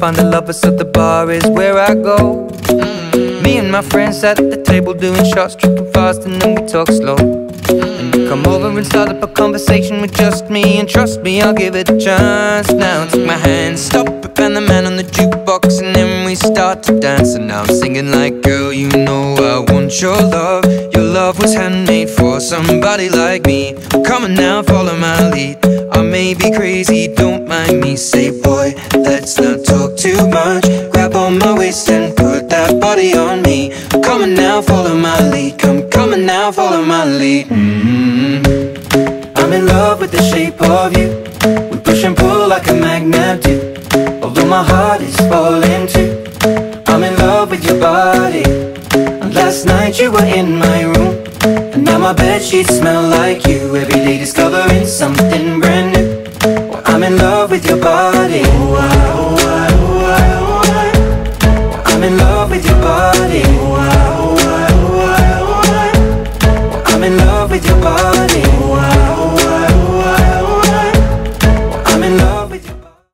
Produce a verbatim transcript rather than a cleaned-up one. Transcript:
find the lovers, so the bar is where I go. Mm-hmm. Me and my friends at the table doing shots, tripping fast, and then we talk slow. And you come over and start up a conversation with just me, and trust me, I'll give it a chance. Now take my hand, stop it, and the man on the jukebox, and then we start to dance. And now I'm singing like, girl, you know I want your love. Your love was handmade for somebody like me. Come on now, follow my lead. I may be crazy, don't mind me. Say, boy, let's not talk too much. Grab on my waist and put that body on me. Come on now, follow my lead. Come, come on now, follow my lead. Mm-hmm. I'm in love with the shape of you. We push and pull like a magnet do. Although my heart is falling too, I'm in love with your body. And last night you were in my room, and now my bedsheets smell like you. Every day discovering something brand new. Well, I'm in love with your body. Oh, I, oh, I, oh, I, oh, I. Well, I'm in love with your body. Oh, I, oh, I, oh, I, oh, I. Well, I'm in love with your body. Oh, I,